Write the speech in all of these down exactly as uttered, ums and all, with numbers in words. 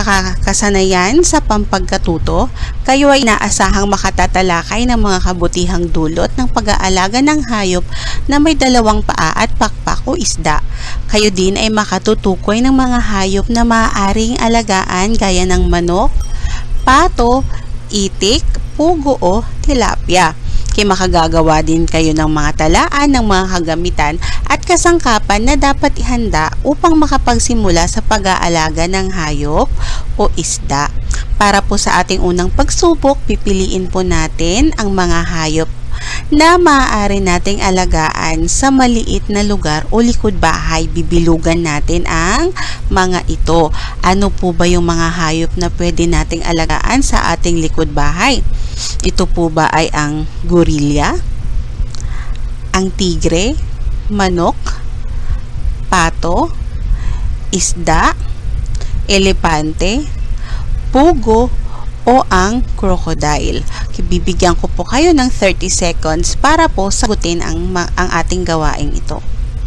nakakasanayan sa pampagkatuto, kayo ay inaasahang makatatalakay ng mga kabutihang dulot ng pag-aalaga ng hayop na may dalawang paa at pakpak o isda. Kayo din ay makatutukoy ng mga hayop na maaaring alagaan gaya ng manok, pato, itik, pugo o tilapia. Kaya makagagawa din kayo ng mga talaan ng mga kagamitan at kasangkapan na dapat ihanda upang makapagsimula sa pag-aalaga ng hayop o isda. Para po sa ating unang pagsubok, pipiliin po natin ang mga hayop na maaari nating alagaan sa maliit na lugar o likod bahay. Bibilugan natin ang mga ito. Ano po ba yung mga hayop na pwede nating alagaan sa ating likod bahay? Ito po ba ay ang gorilla, ang tigre, manok, pato, isda, elepante, pugo, o ang crocodile? Bibigyan ko po kayo ng thirty seconds para po sagutin ang, ang ating gawaing ito.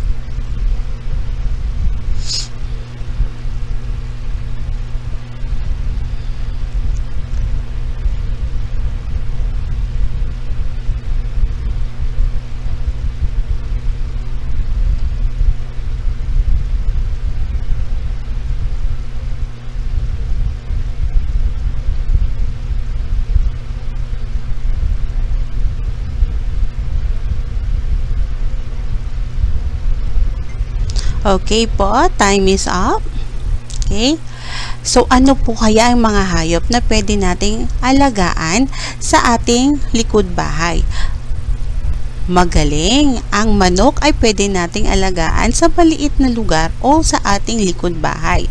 Okay po, time is up. Okay. So, ano po kaya ang mga hayop na pwede nating alagaan sa ating likod bahay? Magaling! Ang manok ay pwede nating alagaan sa maliit na lugar o sa ating likod bahay.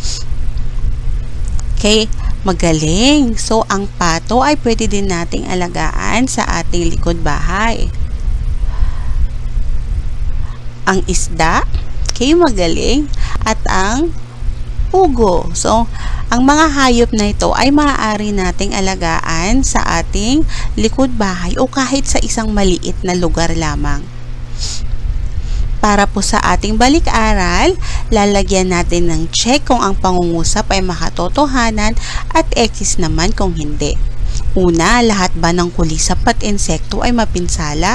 Okay. Magaling! So, ang pato ay pwede din nating alagaan sa ating likod bahay. Ang isda, okay, magaling, at ang pugo. So, ang mga hayop na ito ay maaari nating alagaan sa ating likod bahay o kahit sa isang maliit na lugar lamang. Para po sa ating balik-aral, lalagyan natin ng check kung ang pangungusap ay makatotohanan at X naman kung hindi. Una, lahat ba ng kulisap at insekto ay mapinsala?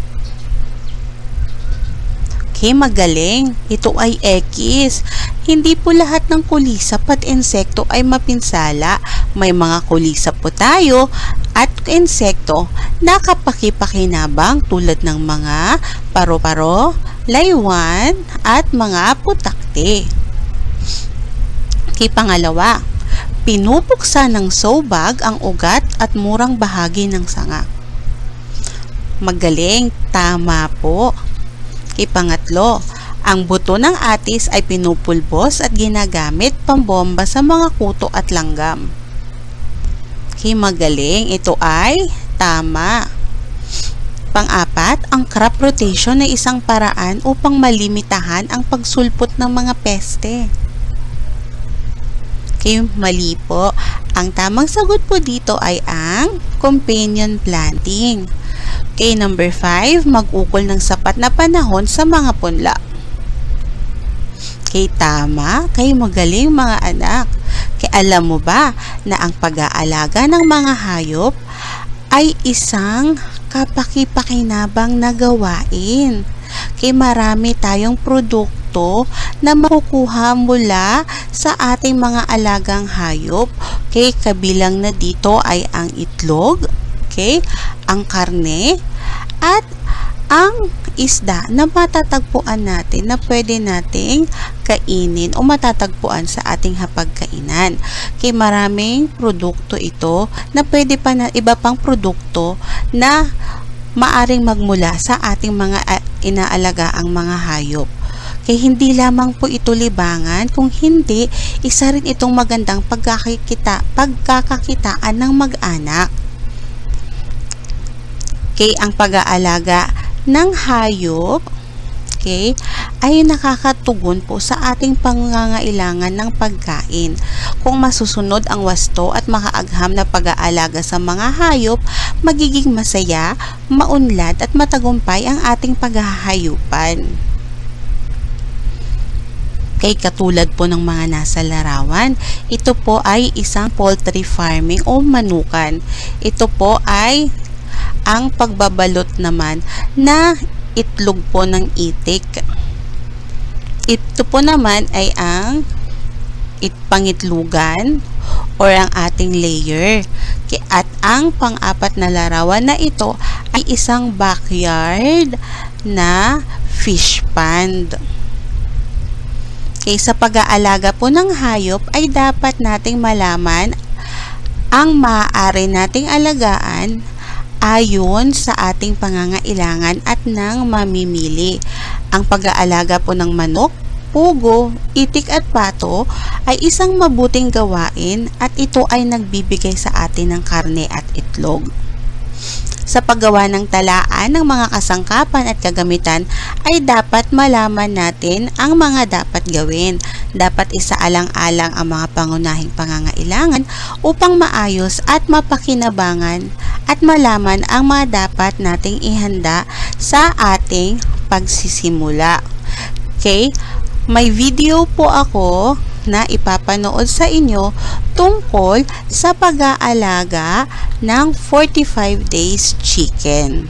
Okay, magaling. Ito ay X. Hindi po lahat ng kulisap at insekto ay mapinsala. May mga kulisap po tayo at insekto na kapakipakinabang tulad ng mga paro-paro, laywan, at mga putakte. Okay, pangalawa. Pinupuksa ng sowbag ang ugat at murang bahagi ng sanga. Magaling. Tama po. Ipangatlo, ang buto ng atis ay pinupulbos at ginagamit pambomba sa mga kuto at langgam. Okay, magaling. Ito ay tama. Pang-apat, ang crop rotation ay isang paraan upang malimitahan ang pagsulpot ng mga peste. Okay, mali po. Ang tamang sagot po dito ay ang companion planting. Okay, number five, mag-ukol ng sapat na panahon sa mga punla. Okay, tama. Kayo magaling mga anak. Kaya alam mo ba na ang pag-aalaga ng mga hayop ay isang kapaki-pakinabang na gawain. Kaya marami tayong produkto na makukuha mula sa ating mga alagang hayop. Okay, kabilang na dito ay ang itlog, okay, ang karne, at ang isda na matatagpuan natin na pwede nating kainin o matatagpuan sa ating hapagkainan. Kaya maraming produkto ito na pwede pa na iba pang produkto na maaring magmula sa ating mga inaalagaang mga hayop. Kaya hindi lamang po ito libangan, kung hindi, isa rin itong magandang pagkakikita, pagkakakitaan ng mag-anak. Okay, ang pag-aalaga ng hayop, okay, ay nakakatugon po sa ating pangangailangan ng pagkain. Kung masusunod ang wasto at makaagham na pag-aalaga sa mga hayop, magiging masaya, maunlad at matagumpay ang ating paghahayupan. Okay, katulad po ng mga nasa larawan, ito po ay isang poultry farming o manukan. Ito po ay ang pagbabalot naman na itlog po ng itik. Ito po naman ay ang it pangitlugan or ang ating layer. At ang pang-apat na larawan na ito ay isang backyard na fish pond. Okay, sa pag-aalaga po ng hayop ay dapat nating malaman ang maaari nating alagaan ayon sa ating pangangailangan at ng mamimili. Ang pag-aalaga po ng manok, pugo, itik at pato ay isang mabuting gawain at ito ay nagbibigay sa atin ng karne at itlog. Sa paggawa ng talaan ng mga kasangkapan at kagamitan ay dapat malaman natin ang mga dapat gawin. Dapat isaalang-alang ang mga pangunahing pangangailangan upang maayos at mapakinabangan at malaman ang mga dapat nating ihanda sa ating pagsisimula. Okay? May video po ako na ipapanood sa inyo tungkol sa pag-aalaga ng forty-five days chicken.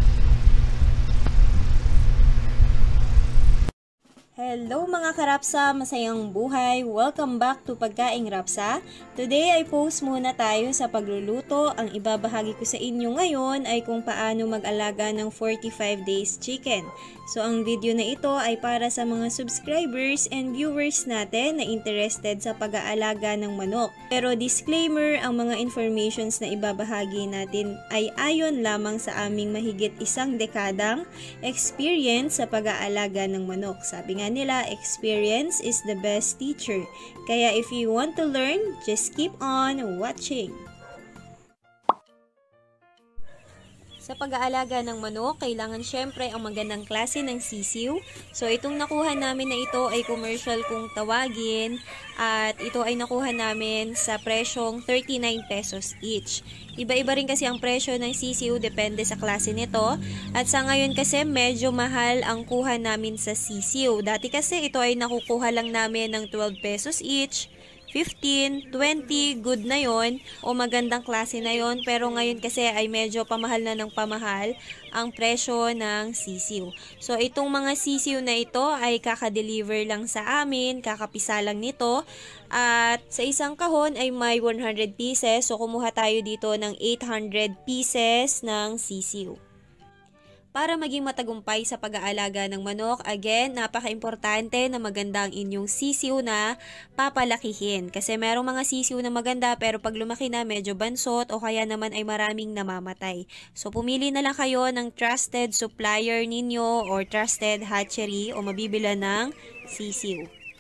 Hello mga karapsa, masayang buhay! Welcome back to Pagkaing Rapsa. Today ay post muna tayo sa pagluluto. Ang ibabahagi ko sa inyo ngayon ay kung paano mag-alaga ng forty-five days chicken. So ang video na ito ay para sa mga subscribers and viewers natin na interested sa pag-aalaga ng manok. Pero disclaimer, ang mga informations na ibabahagi natin ay ayon lamang sa aming mahigit isang dekadang experience sa pag-aalaga ng manok. Sabi nga nila, experience is the best teacher. Kaya if you want to learn, just keep on watching. Sa pag-aalaga ng manok, kailangan syempre ang magandang klase ng sisiw. So itong nakuha namin na ito ay commercial kung tawagin at ito ay nakuha namin sa presyong thirty-nine pesos each. Iba-iba rin kasi ang presyo ng sisiw, depende sa klase nito. At sa ngayon kasi medyo mahal ang kuha namin sa sisiw. Dati kasi ito ay nakukuha lang namin ng twelve pesos each. fifteen, twenty, good na yon o magandang klase na yon, pero ngayon kasi ay medyo pamahal na ng pamahal ang presyo ng sisiw. So itong mga sisiw na ito ay kakadeliver lang sa amin, kakapisa lang nito, at sa isang kahon ay may one hundred pieces, so kumuha tayo dito ng eight hundred pieces ng sisiw. Para maging matagumpay sa pag-aalaga ng manok, again, napaka-importante na maganda ang inyong sisiw na papalakihin. Kasi merong mga sisiw na maganda pero pag lumaki na medyo bansot o kaya naman ay maraming namamatay. So pumili na lang kayo ng trusted supplier ninyo or trusted hatchery o mabibila ng sisiw.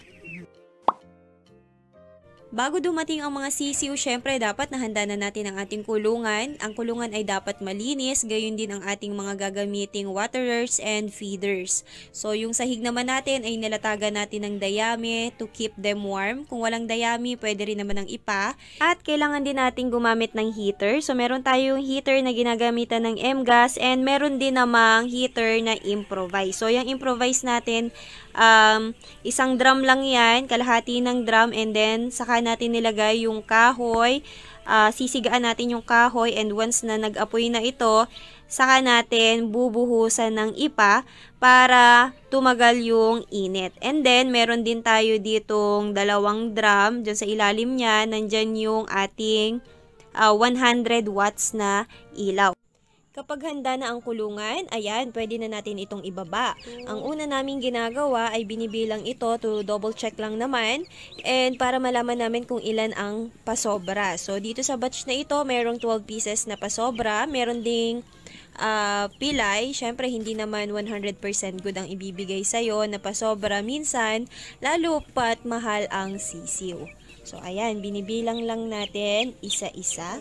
Bago dumating ang mga sisiw, syempre dapat nahanda na natin ang ating kulungan. Ang kulungan ay dapat malinis, gayon din ang ating mga gagamiting waterers and feeders. So yung sahig naman natin ay nilatagan natin ng dayami to keep them warm. Kung walang dayami, pwede rin naman ng ipa. At kailangan din natin gumamit ng heater. So meron tayong heater na ginagamitan ng M-gas and meron din namang heater na improvise. So yung improvise natin, um, isang drum lang yan, kalahati ng drum, and then saka natin nilagay yung kahoy, uh, sisigaan natin yung kahoy, and once na nag-apoy na ito, saka natin bubuhusan ng ipa para tumagal yung init. And then meron din tayo ditong dalawang drum, dyan sa ilalim niya, nandyan yung ating uh, one hundred watts na ilaw. Kapag handa na ang kulungan, ayan, pwede na natin itong ibaba. Ang una naming ginagawa ay binibilang ito to double check lang naman and para malaman namin kung ilan ang pasobra. So dito sa batch na ito, merong twelve pieces na pasobra, meron ding uh, pilay. Syempre hindi naman one hundred percent good ang ibibigay sa'yo na pasobra minsan, lalo pat mahal ang sisiw. So ayan, binibilang lang natin isa-isa.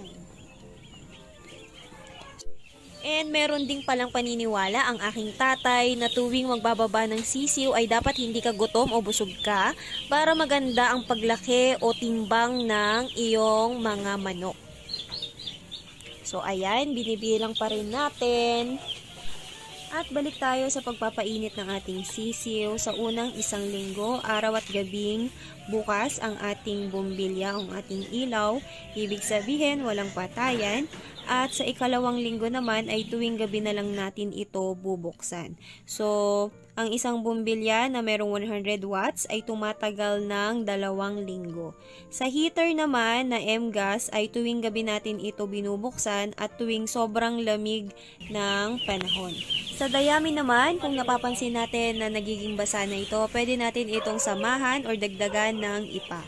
And meron ding palang paniniwala ang aking tatay na tuwing magbababa ng sisiw ay dapat hindi ka gutom o busog ka para maganda ang paglaki o timbang ng iyong mga manok. So ayan, binibilang pa rin natin. At balik tayo sa pagpapainit ng ating sisiw. Sa unang isang linggo, araw at gabing bukas ang ating bumbilya, ang ating ilaw. Ibig sabihin, walang patayan. At sa ikalawang linggo naman ay tuwing gabi na lang natin ito bubuksan. So, ang isang bumbilya na merong one hundred watts ay tumatagal ng dalawang linggo. Sa heater naman na M-gas ay tuwing gabi natin ito binubuksan at tuwing sobrang lamig ng panahon. Sa dayami naman, kung napapansin natin na nagiging basa na ito, pwede natin itong samahan or dagdagan ng ipa.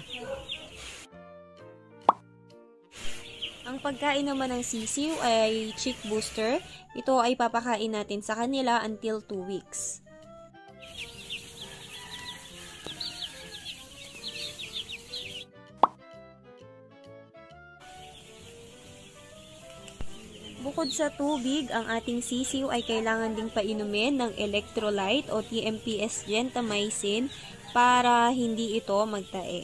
Ang pagkain naman ng sisiw ay chick booster. Ito ay papakain natin sa kanila until two weeks. Bukod sa tubig, ang ating sisiw ay kailangan ding painumin ng electrolyte o T M P S gentamicin para hindi ito magtae.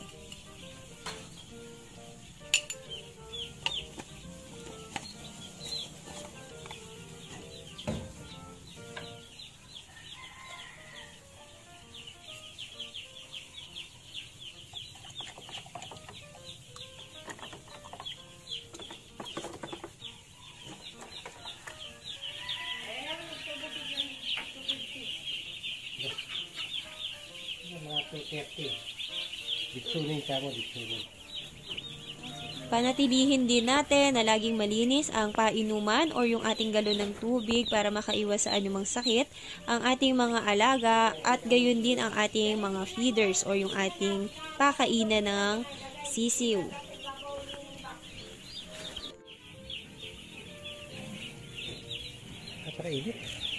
Panatilihin din natin na laging malinis ang painuman or yung ating galon ng tubig para makaiwas sa anumang sakit ang ating mga alaga at gayon din ang ating mga feeders or yung ating pakainan ng sisiw. Napakainit.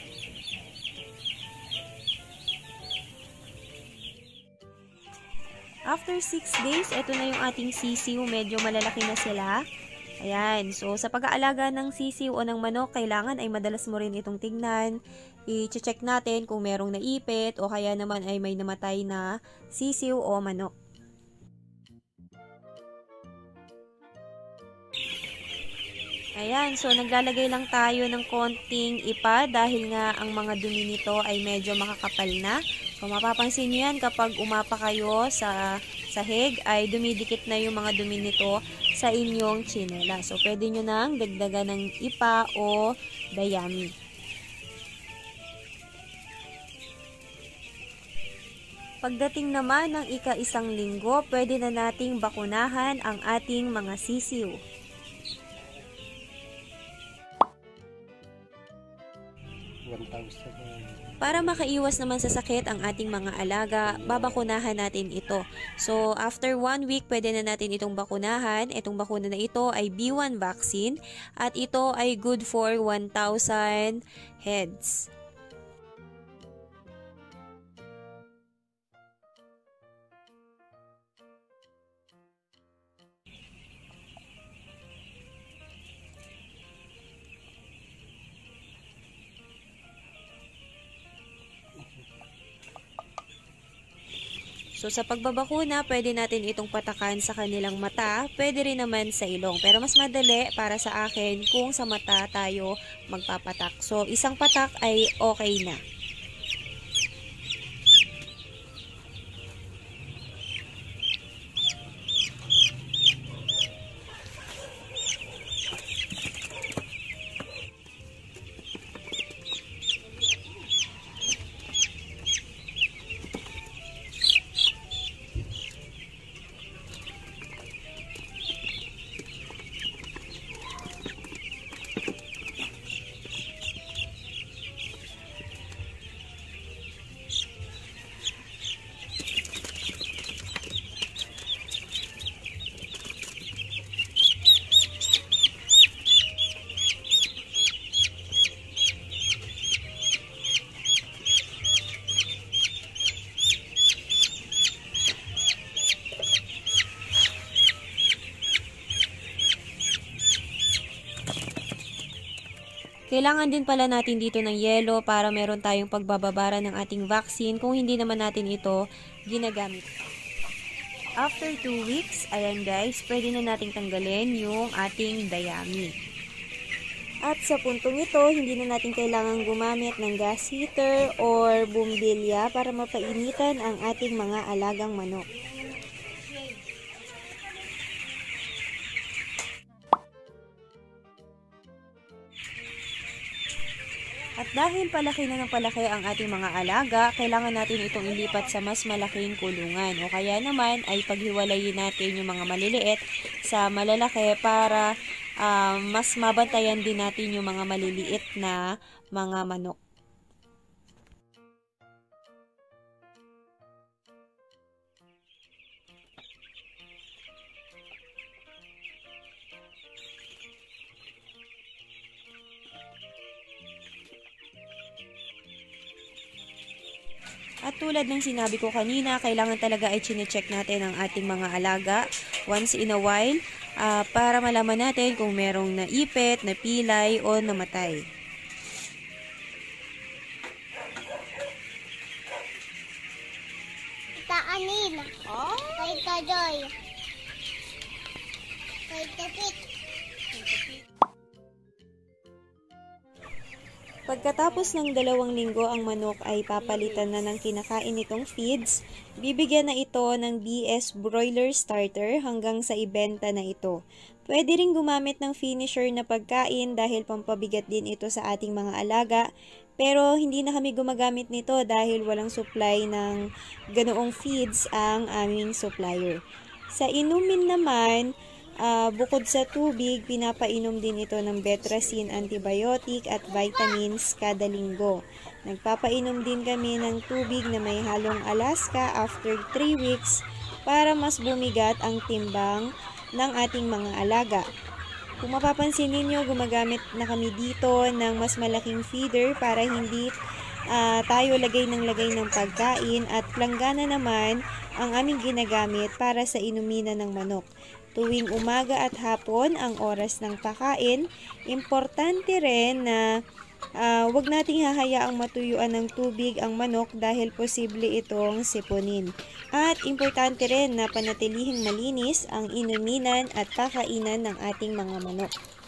After six days, ito na yung ating sisiw. Medyo malalaki na sila. Ayan. So, sa pag-aalaga ng sisiw o ng manok, kailangan ay madalas mo rin itong tignan. I-check natin kung merong naipit o kaya naman ay may namatay na sisiw o manok. Ayan, so naglalagay lang tayo ng konting ipa dahil nga ang mga dumi nito ay medyo makakapal na. So mapapansin nyo yan kapag umapa kayo sa sahig ay dumidikit na yung mga dumi nito sa inyong tsinela. So pwede nyo nang dagdagan ng ipa o dayami. Pagdating naman ng ika-isang linggo, pwede na nating bakunahan ang ating mga sisiw. Para makaiwas naman sa sakit ang ating mga alaga, babakunahan natin ito. So, after one week, pwede na natin itong bakunahan. Itong bakuna na ito ay B one vaccine at ito ay good for one thousand heads. So, sa pagbabakuna, pwede natin itong patakan sa kanilang mata. Pwede rin naman sa ilong. Pero mas madali para sa akin kung sa mata tayo magpapatak. So, isang patak ay okay na. Kailangan din pala natin dito ng yelo para meron tayong pagbababara ng ating vaccine kung hindi naman natin ito ginagamit. After two weeks, ayan guys, pwede na nating tanggalin yung ating dayami. At sa puntong ito, hindi na natin kailangan gumamit ng gas heater or bumbilya para mapainitan ang ating mga alagang manok. At dahil palaki na ng palaki ang ating mga alaga, kailangan natin itong ilipat sa mas malaking kulungan. O kaya naman ay paghiwalayin natin yung mga maliliit sa malalaki para uh, mas mabantayan din natin yung mga maliliit na mga manok. At tulad ng sinabi ko kanina, kailangan talaga ay chine-check natin ang ating mga alaga once in a while uh, para malaman natin kung merong naipit, napilay o namatay. Taanin. Oh? Kay Kajoy. Kay Kapit. Pagkatapos ng dalawang linggo, ang manok ay papalitan na ng kinakain nitong feeds. Bibigyan na ito ng B S Broiler Starter hanggang sa ibenta na ito. Pwede rin gumamit ng finisher na pagkain dahil pampabigat din ito sa ating mga alaga. Pero hindi na kami gumagamit nito dahil walang supply ng ganoong feeds ang aming supplier. Sa inumin naman, Uh, bukod sa tubig, pinapainom din ito ng Betracin antibiotic at vitamins kada linggo. Nagpapainom din kami ng tubig na may halong Alaska after three weeks para mas bumigat ang timbang ng ating mga alaga. Kung mapapansin ninyo, gumagamit na kami dito ng mas malaking feeder para hindi uh, tayo lagay ng lagay ng pagkain, at planggana naman ang aming ginagamit para sa inuminan ng manok. Tuwing umaga at hapon ang oras ng pakain. Importante rin na uh, wag nating hahayaang matuyuan ng tubig ang manok dahil posible itong sipunin. At importante rin na panatilihing malinis ang inuminan at pakainan ng ating mga manok.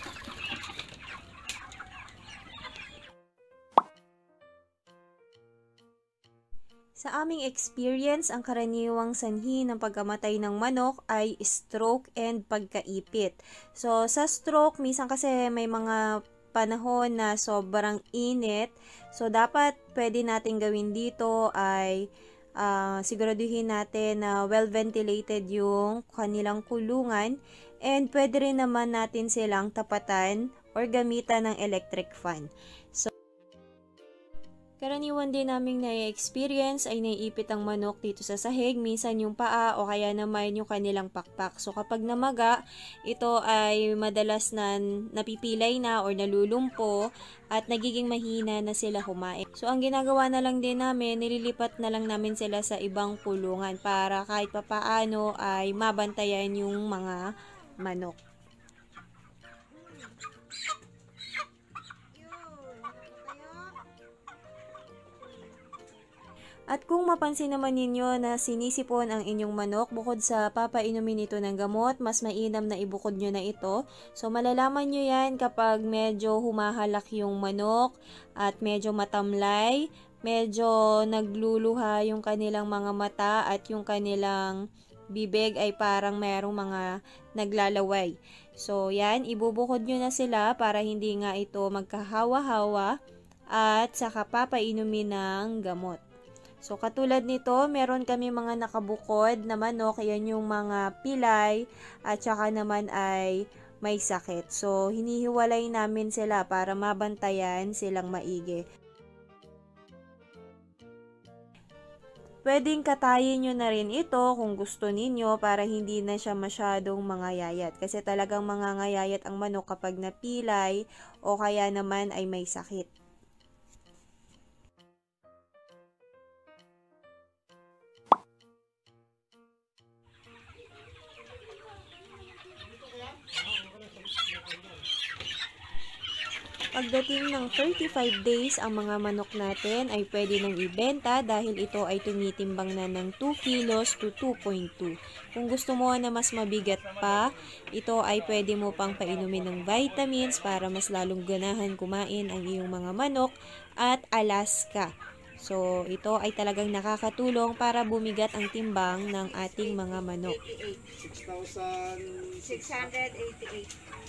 Sa aming experience, ang karaniwang sanhi ng pagkamatay ng manok ay stroke and pagkaipit. So, sa stroke, minsan kasi may mga panahon na sobrang init. So, dapat pwede natin gawin dito ay uh, siguraduhin natin na well-ventilated yung kanilang kulungan. And pwede rin naman natin silang tapatan or gamitan ng electric fan. So, karaniwan din naming na-experience ay naiipit ang manok dito sa sahig, minsan yung paa o kaya naman yung kanilang pakpak. So kapag namaga, ito ay madalas na napipilay na or nalulumpo at nagiging mahina na sila kumain. So ang ginagawa na lang din namin, nililipat na lang namin sila sa ibang kulungan para kahit papaano ay mabantayan yung mga manok. At kung mapansin naman ninyo na sinisipon ang inyong manok, bukod sa papainumin ito ng gamot, mas mainam na ibukod nyo na ito. So malalaman nyo yan kapag medyo humahalak yung manok at medyo matamlay, medyo nagluluha yung kanilang mga mata at yung kanilang bibig ay parang mayroong mga naglalaway. So yan, ibubukod nyo na sila para hindi nga ito magkahawa-hawa at saka papainumin ng gamot. So, katulad nito, meron kami mga nakabukod na manok, yan yung mga pilay, at saka naman ay may sakit. So, hinihiwalay namin sila para mabantayan silang maigi. Pwedeng katayin nyo na rin ito kung gusto ninyo para hindi na siya masyadong mangayayat. Kasi talagang mangangayayat ang manok kapag napilay o kaya naman ay may sakit. Pagdating ng thirty-five days, ang mga manok natin ay pwede nang ibenta dahil ito ay tumitimbang na ng two kilos to two point two. Kung gusto mo na mas mabigat pa, ito ay pwede mo pang painumin ng vitamins para mas lalong ganahan kumain ang iyong mga manok at Alaska. So, ito ay talagang nakakatulong para bumigat ang timbang ng ating mga manok. six thousand six hundred eighty-eight.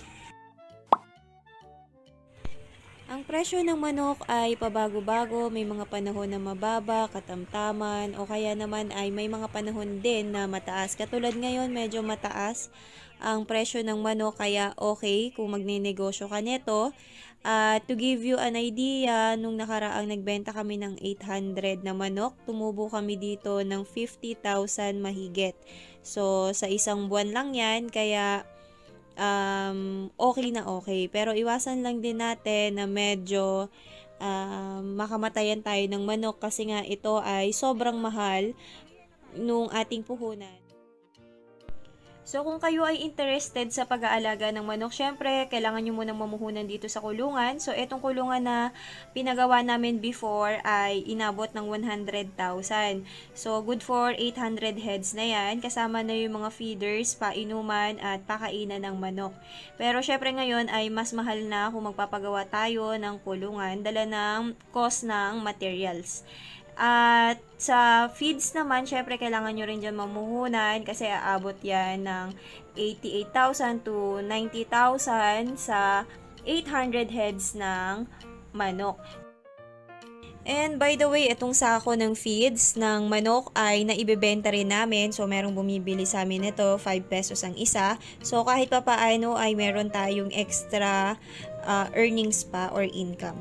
Ang presyo ng manok ay pabago-bago, may mga panahon na mababa, katamtaman, o kaya naman ay may mga panahon din na mataas. Katulad ngayon, medyo mataas ang presyo ng manok, kaya okay kung magne-negosyo ka nito. Uh, to give you an idea, nung nakaraang nagbenta kami ng eight hundred na manok, tumubo kami dito ng fifty thousand mahigit. So, sa isang buwan lang yan, kaya um, okay na okay. Pero iwasan lang din natin na medyo um, makamatayan tayo ng manok kasi nga ito ay sobrang mahal nung ating puhunan. So, kung kayo ay interested sa pag-aalaga ng manok, syempre, kailangan nyo munang mamuhunan dito sa kulungan. So, itong kulungan na pinagawa namin before ay inabot ng one hundred thousand. So, good for eight hundred heads na yan. Kasama na yung mga feeders, painuman, at pakainan ng manok. Pero, syempre, ngayon ay mas mahal na kung magpapagawa tayo ng kulungan, dala ng cost ng materials. At sa feeds naman, syempre kailangan nyo rin dyan mamuhunan kasi aabot yan ng eighty-eight thousand to ninety thousand sa eight hundred heads ng manok. And by the way, itong sako ng feeds ng manok ay naibebenta rin namin. So, merong bumibili sa amin nito, five pesos ang isa. So, kahit pa paano ay meron tayong extra uh, earnings pa or income.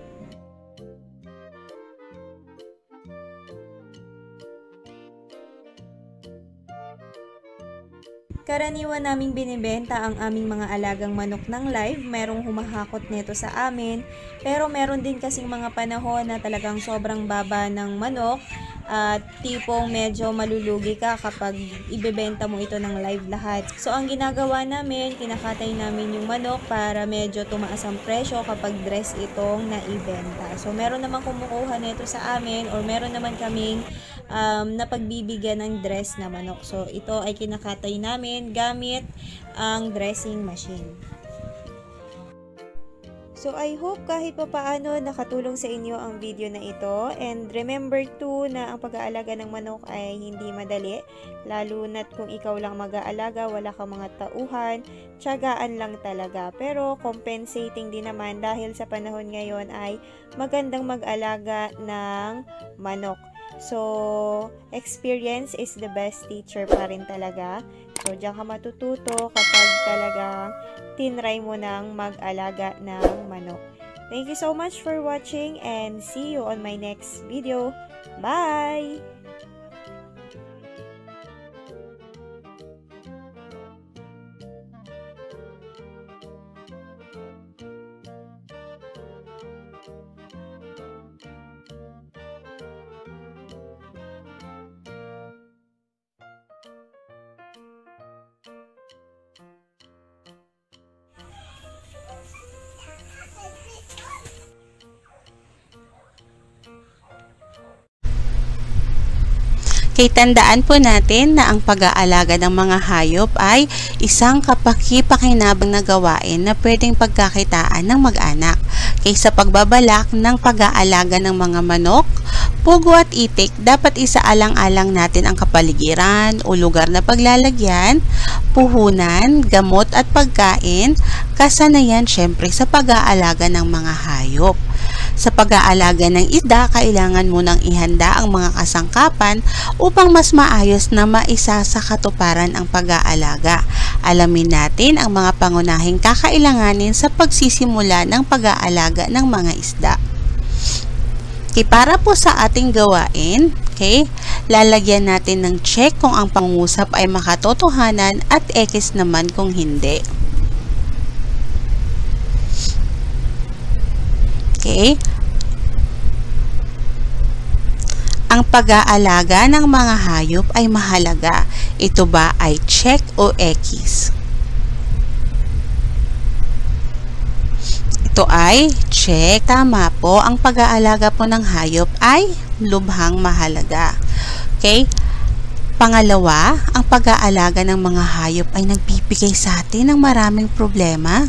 Karaniwan naming binibenta ang aming mga alagang manok ng live. Merong humahakot nito sa amin. Pero meron din kasing mga panahon na talagang sobrang baba ng manok. At tipong medyo malulugi ka kapag ibebenta mo ito ng live lahat. So, ang ginagawa namin, kinakatay namin yung manok para medyo tumaas ang presyo kapag dress itong naibenta. So, meron naman kumukuha nito sa amin or meron naman kaming um, napagbibigyan ng dress na manok. So, ito ay kinakatay namin gamit ang dressing machine. So, I hope kahit pa paano nakatulong sa inyo ang video na ito. And remember too na ang pag-aalaga ng manok ay hindi madali. Lalo na't kung ikaw lang mag-aalaga, wala kang mga tauhan, tiyagaan lang talaga. Pero compensating din naman dahil sa panahon ngayon ay magandang mag-alaga ng manok. So, experience is the best teacher pa rin talaga. So, diyan ka matututo kapag talagang tinry mo nang mag-alaga ng manok. Thank you so much for watching and see you on my next video. Bye! Kaya tandaan po natin na ang pag-aalaga ng mga hayop ay isang kapaki-pakinabang na gawain na pwedeng pagkakitaan ng mag-anak. Kaysa pagbabalak ng pag-aalaga ng mga manok, pugo at itik, dapat isaalang-alang natin ang kapaligiran o lugar na paglalagyan, puhunan, gamot at pagkain, kasanayan syempre sa pag-aalaga ng mga hayop. Sa pag-aalaga ng isda, kailangan mo nang ihanda ang mga kasangkapan upang mas maayos na maisa sa katuparan ang pag-aalaga. Alamin natin ang mga pangunahing kakailanganin sa pagsisimula ng pag-aalaga ng mga isda. Okay, para po sa ating gawain, okay, lalagyan natin ng check kung ang pangungusap ay makatotohanan at X naman kung hindi. Okay. Ang pag-aalaga ng mga hayop ay mahalaga. Ito ba ay check o X? Ito ay check. Tama po, ang pag-aalaga po ng hayop ay lubhang mahalaga. Okay? Pangalawa, ang pag-aalaga ng mga hayop ay nagbibigay sa atin ng maraming problema.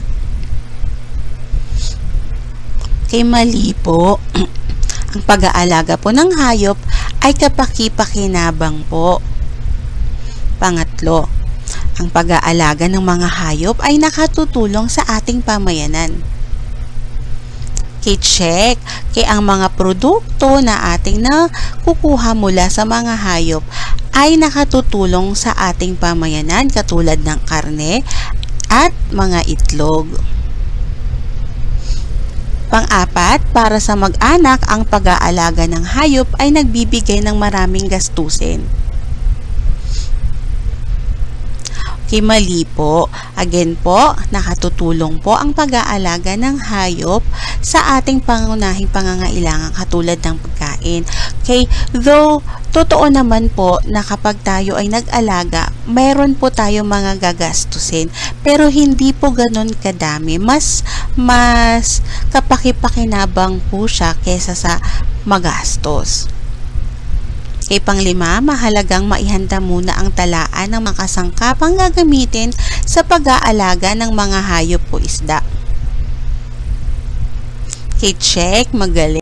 Kay mali po, ang pag-aalaga po ng hayop ay kapaki-pakinabang po. Pangatlo, ang pag-aalaga ng mga hayop ay nakatutulong sa ating pamayanan. Kay-check, kay ang mga produkto na ating nakukuha mula sa mga hayop ay nakatutulong sa ating pamayanan katulad ng karne at mga itlog. Pang-apat, para sa mag-anak, ang pag-aalaga ng hayop ay nagbibigay ng maraming gastusin. Okay, mali po. Again po, nakatutulong po ang pag-aalaga ng hayop sa ating pangunahing pangangailangan katulad ng pagkain. Okay, though totoo naman po na kapag tayo ay nag-alaga, mayroon po tayo mga gagastusin, pero hindi po ganun kadami. Mas mas kapaki-pakinabang po siya kesa sa magastos. Kay panglima, mahalagang maihanda muna ang talaan ng mga kasangkapang gagamitin sa pag-aalaga ng mga hayop o isda. Kay check, magaling.